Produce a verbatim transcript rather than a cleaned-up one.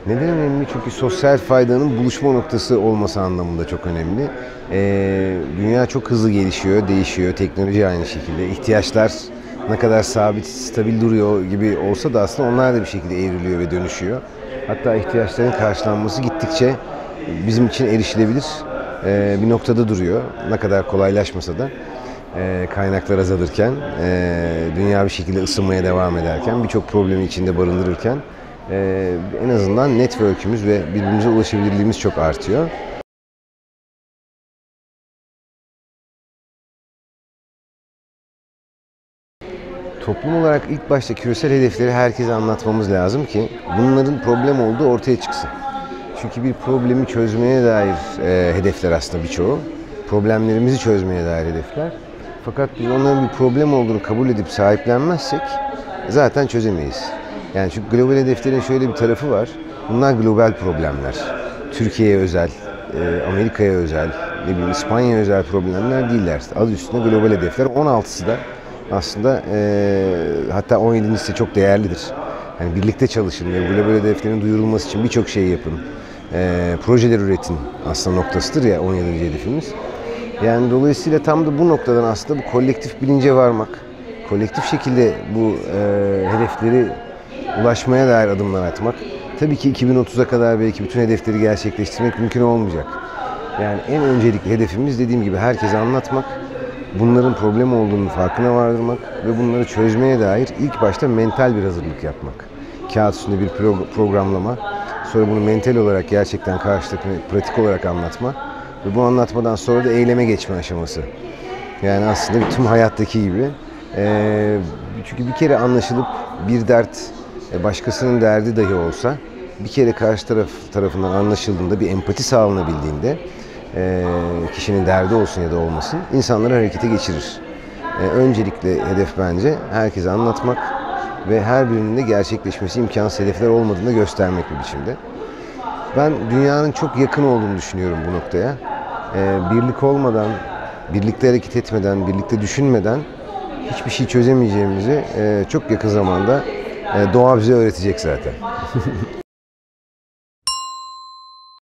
Neden önemli? Çünkü sosyal faydanın buluşma noktası olması anlamında çok önemli. Ee, dünya çok hızlı gelişiyor, değişiyor. Teknoloji aynı şekilde. İhtiyaçlar ne kadar sabit, stabil duruyor gibi olsa da aslında onlar da bir şekilde evriliyor ve dönüşüyor. Hatta ihtiyaçların karşılanması gittikçe bizim için erişilebilir e, bir noktada duruyor. Ne kadar kolaylaşmasa da e, kaynaklar azalırken, e, dünya bir şekilde ısınmaya devam ederken, birçok problemi içinde barındırırken e, en azından network'ümüz ve birbirimize ulaşabilirliğimiz çok artıyor. Toplum olarak ilk başta küresel hedefleri herkese anlatmamız lazım ki bunların problem olduğu ortaya çıksın. Çünkü bir problemi çözmeye dair e, hedefler aslında birçoğu. Problemlerimizi çözmeye dair hedefler. Fakat biz onların bir problem olduğunu kabul edip sahiplenmezsek zaten çözemeyiz. Yani çünkü global hedeflerin şöyle bir tarafı var. Bunlar global problemler. Türkiye'ye özel, e, Amerika'ya özel, ne bileyim İspanya'ya özel problemler değiller. Adı üstünde global hedefler. on altısı da aslında e, hatta on yedincisi çok değerlidir. Yani birlikte çalışın ve global hedeflerin duyurulması için birçok şey yapın. E, projeler üretin aslında noktasıdır ya on yedinci hedefimiz. Yani dolayısıyla tam da bu noktadan aslında bu kolektif bilince varmak, kolektif şekilde bu e, hedefleri ulaşmaya dair adımlar atmak. Tabii ki iki bin otuza kadar belki bütün hedefleri gerçekleştirmek mümkün olmayacak. Yani en öncelikli hedefimiz dediğim gibi herkese anlatmak, bunların problem olduğunu farkına vardırmak ve bunları çözmeye dair ilk başta mental bir hazırlık yapmak. Kağıt üstünde bir pro programlama, sonra bunu mental olarak gerçekten karşılıklı pratik olarak anlatma ve bu anlatmadan sonra da eyleme geçme aşaması. Yani aslında tüm hayattaki gibi. E, çünkü bir kere anlaşılıp bir dert başkasının derdi dahi olsa bir kere karşı taraf tarafından anlaşıldığında, bir empati sağlanabildiğinde e, kişinin derdi olsun ya da olmasın insanları harekete geçirir. E, öncelikle hedef bence herkese anlatmak ve her birinin de gerçekleşmesi imkansız hedefler olmadığını göstermek bir biçimde. Ben dünyanın çok yakın olduğunu düşünüyorum bu noktaya. E, birlik olmadan, birlikte hareket etmeden, birlikte düşünmeden hiçbir şey çözemeyeceğimizi e, çok yakın zamanda e, doğa bize öğretecek zaten.